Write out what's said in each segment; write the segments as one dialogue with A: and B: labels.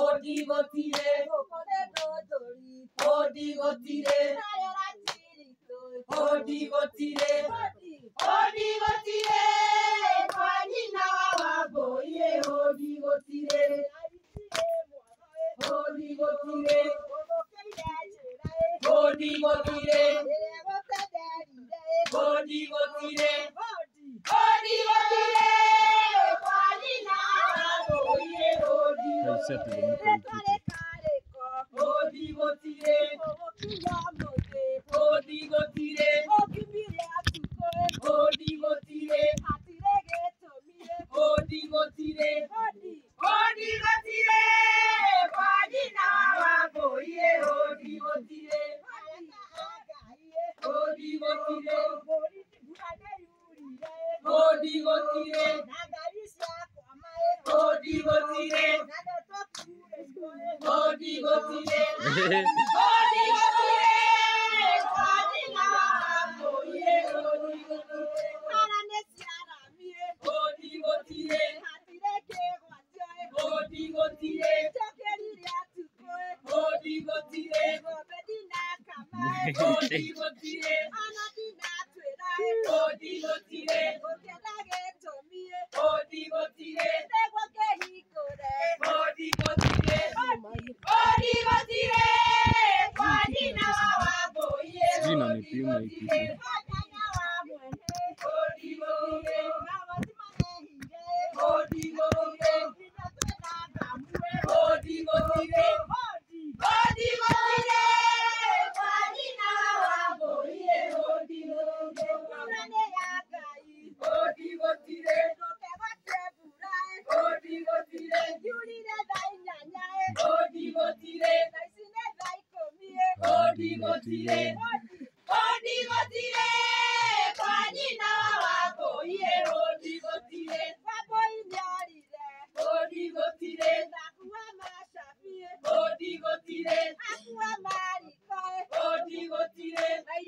A: Odi gotire. Odi gotire. Odi gotire. Odi gotire. Kwanyina waboye. Odi gotire. Odi gotire. Odi gotire. Odi gotire. Odi gotire. Kwanyina waboye. Odi gotire. Odi gotire. Odi gotire. Odi gotire. Odi gotire. Odi gotire. Kwanyina waboye. Odi gotire. Odi gotire. Odi gotire. Odi gotire. Odi gotire. Odi gotire. Kwanyina waboye. Odi gotire. Odi gotire. Odi gotire. Odi gotire. Odi gotire. Odi gotire. Odi gotire. Odi gotire. Odi gotire. Kwanyina waboye.
B: Jina ni pima hiki.
A: Odi gotire. Odi gotire. Odi gotire. Odi gotire. Kwanyina waboye. Odi gotire. Odi gotire. Odi gotire. Odi gotire. Odi gotire. Odi gotire. Kwanyina waboye. Odi gotire. Odi gotire. Odi gotire. Odi gotire.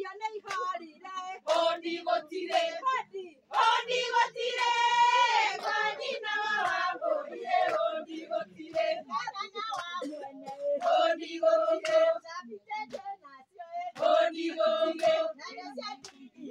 A: Odi gotire. Odi gotire. Kwanyina waboye. Odi gotire. Odi gotire. Odi gotire.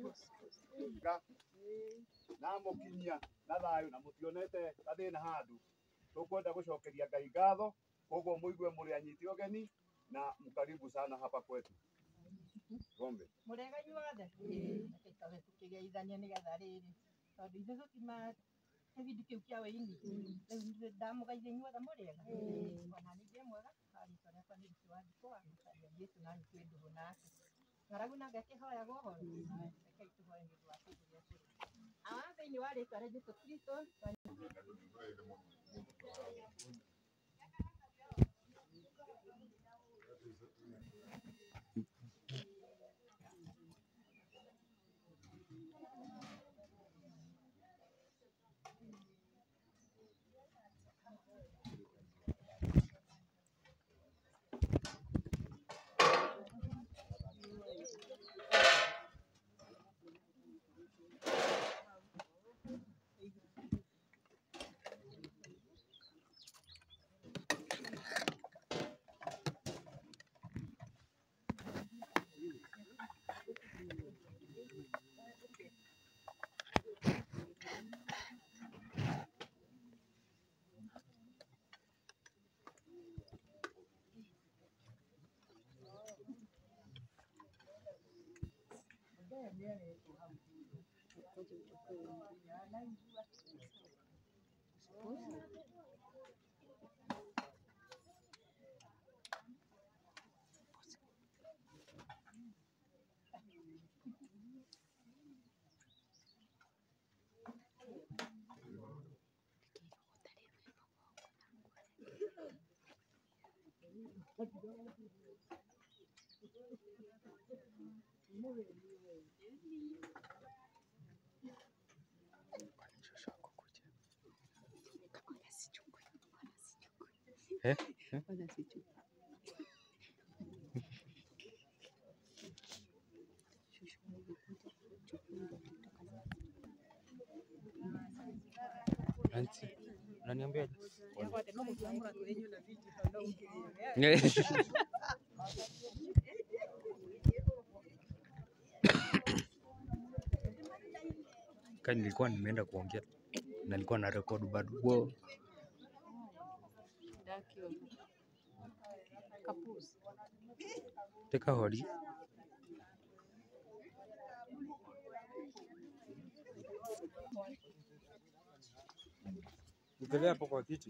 B: na mukinyia na thayo na mutionete gathina handu tukwenda gucokeria Ngai ngatho koguo muigue muri anyiti ogeni na mkaribu sana hapa kwetu. Gombe
A: murega inyuothe tikabe tukigeithania nigetha riri tondu ithu tutima kibindi kiu kia wini riu ndamugeithia inyuothe murega ona ningi mwega arĩtwa rĩakwa nĩ Riki Wanjikũ amũcaria Jesu nani twĩ ndũgũ nake ng'aragu na ngakĩhoyaga ũhoro rekei tũhoe nĩ ũndũ wa kĩndũ gĩa kũrĩa thĩinĩ wa rĩtwa rĩa Jesu Kristo.
C: Unaniambia kani nilikuwa nimeenda kuongea na nilikuwa na record bado. Wow. Teka hodi. Ukelea hapo kwa kiti.